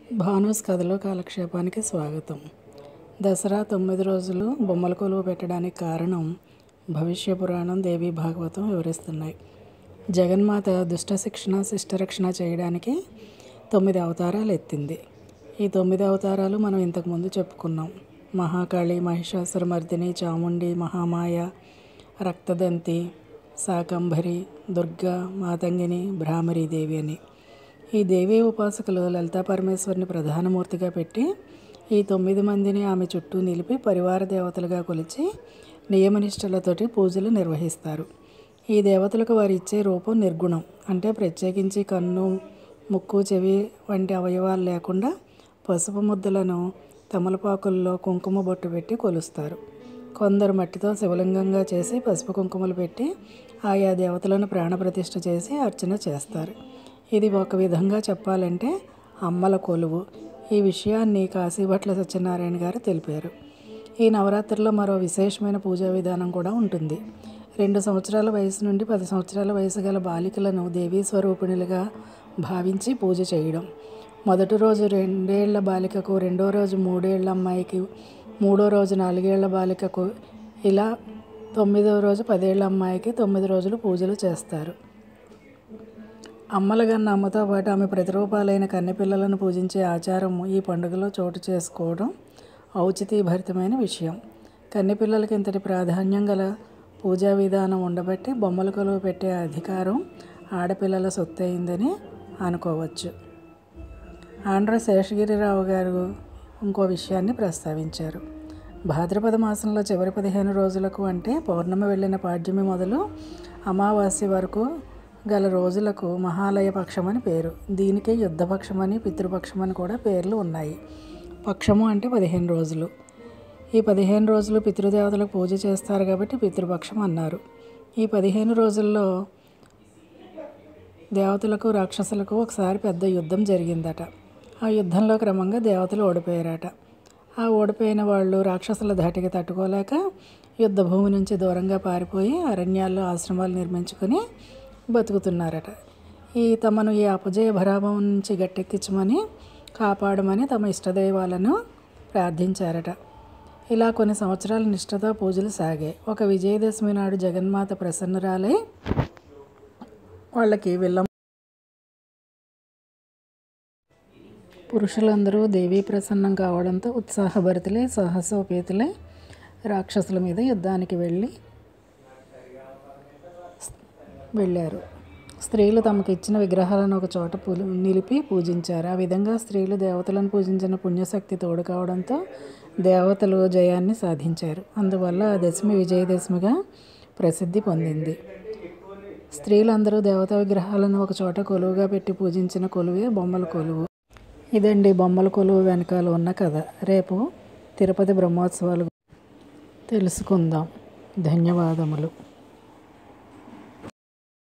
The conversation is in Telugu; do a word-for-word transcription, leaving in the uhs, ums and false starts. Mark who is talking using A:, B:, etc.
A: భానుస్ కథలో కాలక్షేపానికి స్వాగతం. దసరా తొమ్మిది రోజులు బొమ్మల కొలువు పెట్టడానికి కారణం భవిష్య పురాణం, దేవీ భాగవతం వివరిస్తున్నాయి. జగన్మాత దుష్ట శిక్షణ శిష్టరక్షణ చేయడానికి తొమ్మిది అవతారాలు ఎత్తింది. ఈ తొమ్మిది అవతారాలు మనం ఇంతకుముందు చెప్పుకున్నాం. మహాకాళి, మహిషాసురమర్దిని, చాముండి, మహామాయ, రక్తదంతి, శాకంభరి, దుర్గా, మాతంగిని, భ్రామరీదేవి అని. ఈ దేవీ ఉపాసకులు లలితా పరమేశ్వరిని ప్రధానమూర్తిగా పెట్టి ఈ తొమ్మిది మందిని ఆమె చుట్టూ నిలిపి పరివార దేవతలుగా కొలిచి నియమనిష్టలతోటి పూజలు నిర్వహిస్తారు. ఈ దేవతలకు వారు ఇచ్చే రూపం నిర్గుణం, అంటే ప్రత్యేకించి కన్ను, ముక్కు, చెవి వంటి అవయవాలు లేకుండా పసుపు ముద్దలను తమలపాకుల్లో కుంకుమ బొట్టు పెట్టి కొలుస్తారు. కొందరు మట్టితో శివలింగంగా చేసి పసుపు కుంకుమలు పెట్టి ఆయా దేవతలను ప్రాణప్రతిష్ఠ చేసి అర్చన చేస్తారు. ఇది ఒక విధంగా చెప్పాలంటే అమ్మల కొలువు. ఈ విషయాన్ని కాశీభట్ల సత్యనారాయణ గారు తెలిపారు. ఈ నవరాత్రిలో మరో విశేషమైన పూజా విధానం కూడా ఉంటుంది. రెండు సంవత్సరాల వయసు నుండి పది సంవత్సరాల వయసు గల బాలికలను దేవీ స్వరూపిణులుగా భావించి పూజ చేయడం. మొదటి రోజు రెండేళ్ల బాలికకు, రెండో రోజు మూడేళ్ల అమ్మాయికి, మూడో రోజు నాలుగేళ్ల బాలికకు, ఇలా తొమ్మిదవ రోజు పదేళ్ల అమ్మాయికి తొమ్మిది రోజులు పూజలు చేస్తారు. అమ్మలగన్న అమ్మతో పాటు ఆమె ప్రతిరూపాలైన కన్నెపిల్లలను పూజించే ఆచారం ఈ పండుగలో చోటు చేసుకోవడం ఔచితీభరితమైన విషయం. కన్నెపిల్లలకి ఇంతటి ప్రాధాన్యం గల పూజా విధానం ఉండబట్టి బొమ్మల కొలువు పెట్టే అధికారం ఆడపిల్లల సొత్తు అయిందని అనుకోవచ్చు. ఆంధ్ర శేషగిరిరావు గారు ఇంకో విషయాన్ని ప్రస్తావించారు. భాద్రపద మాసంలో చివరి పదిహేను రోజులకు, అంటే పౌర్ణమి వెళ్ళిన పాడ్యమి మొదలు అమావాస్య వరకు గల రోజులకు మహాలయ పక్షమని పేరు. దీనికి యుద్ధపక్షమని, పితృపక్షమని కూడా పేర్లు ఉన్నాయి. పక్షము అంటే పదిహేను రోజులు. ఈ పదిహేను రోజులు పితృదేవతలకు పూజ చేస్తారు కాబట్టి పితృపక్షం అన్నారు. ఈ పదిహేను రోజుల్లో దేవతలకు రాక్షసులకు ఒకసారి పెద్ద యుద్ధం జరిగిందట. ఆ యుద్ధంలో క్రమంగా దేవతలు ఓడిపోయారట. ఆ ఓడిపోయిన వాళ్ళు రాక్షసుల ధాటికి తట్టుకోలేక యుద్ధభూమి నుంచి దూరంగా పారిపోయి అరణ్యాల్లో ఆశ్రమాలు నిర్మించుకొని బతుకుతున్నారట. ఈ తమను ఈ అపజయ భరాభం నుంచి గట్టెక్కించమని, కాపాడమని తమ ఇష్టదైవాలను ప్రార్థించారట. ఇలా కొన్ని సంవత్సరాల నిష్ఠతో పూజలు సాగాయి. ఒక విజయదశమి నాడు జగన్మాత ప్రసన్నురాలై వాళ్ళకి విల్లం పురుషులందరూ దేవీ ప్రసన్నం కావడంతో ఉత్సాహభరితులై సాహసోపేతులై రాక్షసుల మీద యుద్ధానికి వెళ్ళి వెళ్ళారు. స్త్రీలు తమకు ఇచ్చిన విగ్రహాలను ఒక చోట నిలిపి పూజించారు. ఆ విధంగా స్త్రీలు దేవతలను పూజించిన పుణ్యశక్తి తోడు కావడంతో దేవతలు జయాన్ని సాధించారు. అందువల్ల ఆ దశమి విజయదశమిగా ప్రసిద్ధి పొందింది. స్త్రీలందరూ దేవతా విగ్రహాలను ఒక చోట కొలువుగా పెట్టి పూజించిన కొలువే బొమ్మల కొలువు. ఇదండి బొమ్మల కొలువు వెనకాల ఉన్న కథ. రేపు తిరుపతి బ్రహ్మోత్సవాలు తెలుసుకుందాం. ధన్యవాదములు.